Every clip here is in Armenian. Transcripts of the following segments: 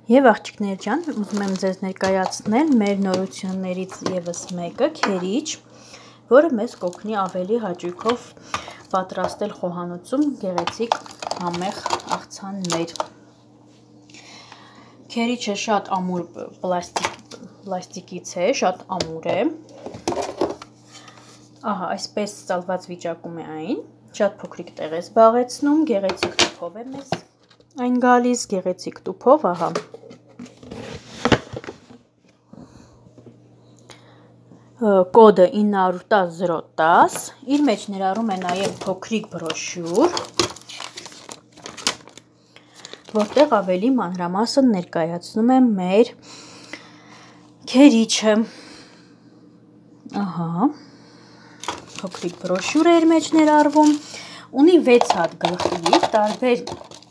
Եվ աղջիկներ ջան, ուզում եմ ձեզ ներկայացնել մեր նորություններից ևս մեկը, քերիչ, որը մեզ կօգնի ավելի հաճույքով պատրաստել խոհանոցում գեղեցիկ համեղ աղցաններ։ Քերիչը շատ ամուր պլաստիկից է, շատ ամուր է։ Ահա, այսպես ծալված վիճակում է այն, շատ փոքրիկ տեղ է զբաղեցնում, գեղեցիկ տուփով է մեզ այն գալիս, գեղեցիկ տուփով, ահա։ Կոդը 910-010, իր մեջ ներառում է նաև փոքրիկ բրոշյուր, որտեղ ավելի մանրամասն ներկայացնում է մեր քերիչը։ Ահա, փոքրիկ բրոշյուր է իր մեջ ներառվում, ունի 6 հատ գլխի, տարբեր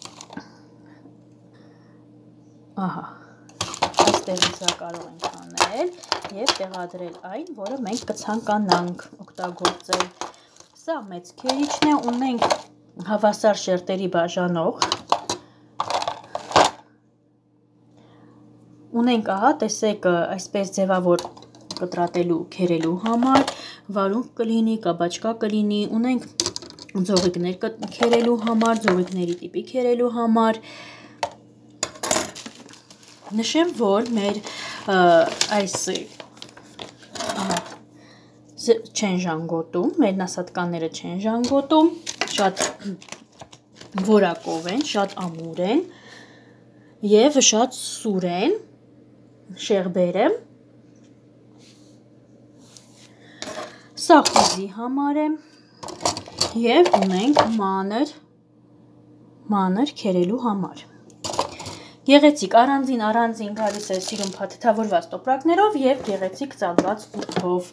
ահա, այստեղից կարող ենք անել և տեղադրել այն, որը մենք կցանկանանք օգտագործել։ Սա մեծ քերիչն է, ունենք հավասար շերտերի բաժանող։ Ունենք, ահա, տեսեք, այսպես ձևավոր կտրատելու, քերելու համար, վարունգ կլինի, կաբաչկա կլինի, ունենք ձողիկներ քերելու համար, ձողիկների տիպի քերելու համար։ Նշեմ, որ մեր այս չեն ժանգոտում, մեր նասատկանները չեն ժանգոտում, շատ որակով են, շատ ամուր են և շատ սուր են շեղբերը։ Սա խոզի համար է և ունենք մանր քերելու համար։ Գեղեցիկ առանձին գալիս է սիրուն փաթեթավորված տոպրակներով և գեղեցիկ ծալված տուփով։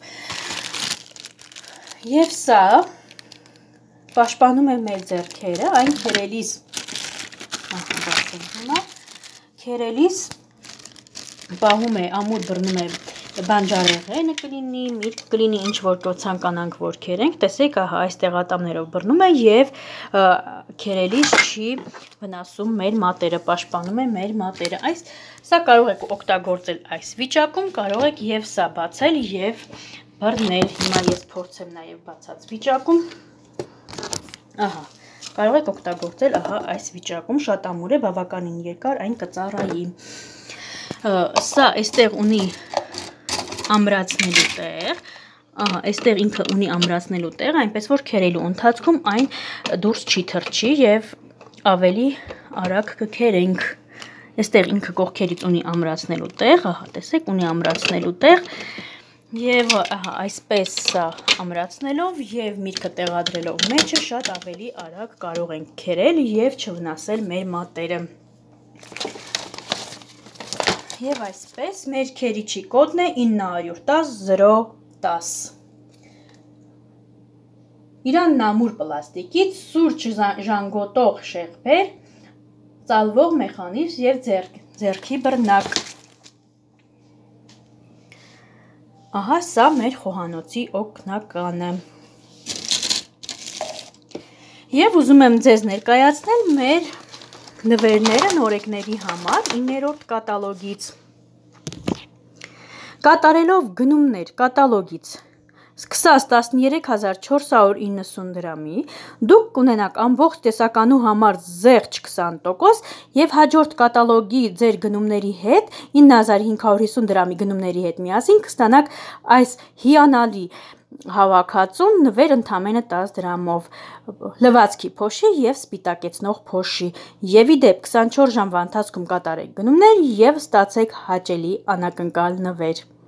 Եվ սա պաշտպանում է մեր ձեռքերը, այն քերելիս պահում է, ամուր բռնում է բանջարեղենը կլինի, միրգ կլինի, ինչ որ ցանկանանք որ քերենք, տեսեք, ահա այս տեղատամներով բռնում է և քերելիս չի վնասում մեր մատերը, պաշտպանում է մեր մատերը։ Սա կարող եք օգտագործել այս վիճակում, կարող եք և սա բացել և բռնել։ Հիմա ես փորձեմ նաև բացած վիճակում։ Ահա, կարող եք օգտագործել ահա այս վիճակում, շատ ամուր է, բավականին երկար այն կծառայի։ Սա այստեղ ունի ամրացնելու տեղ, ահա, այստեղ ինքը ունի ամրացնելու տեղ, այնպես որ քերելու ընթացքում այն դուրս չի թռչի և ավելի արագ կքերենք։ Այստեղ ինքը կողքերից ունի ամրացնելու տեղ, ահա, տեսեք, ունի ամրացնելու տեղ և ահա, այսպես սա ամրացնելով և միրգը տեղադրելով մեջը շատ ավելի արագ կարող ենք քերել և չվնասել մեր մատերը։ Եվ այսպես մեր քերիչի կոդն է 910-010։ Իրանն ամուր պլաստիկից, սուր չժանգոտող շեղբեր, ծալվող մեխանիզմ և ձեռքի բռնակ։ Ահա սա մեր խոհանոցի օգնականը։ Եվ ուզում եմ ձեզ ներկայացնել մեր նվերները նորեկների համար 9-րդ կատալոգից։ Կատարելով գնումներ կատալոգից սկսած 13490 դրամի, դուք կունենաք ամբողջ տեսականու համար զեղչ 20% և հաջորդ կատալոգի ձեր գնումների հետ 9550 դրամի գնումների հետ միասին կստանաք այս հիանալի հավաքածուն նվեր ընդամենը 10 դրամով, լվացքի փոշի և սպիտակեցնող փոշի, և ի դեպ 24 ժամվա ընթացքում կատարեք գնումներ և ստացեք հաճելի անակնկալ նվեր։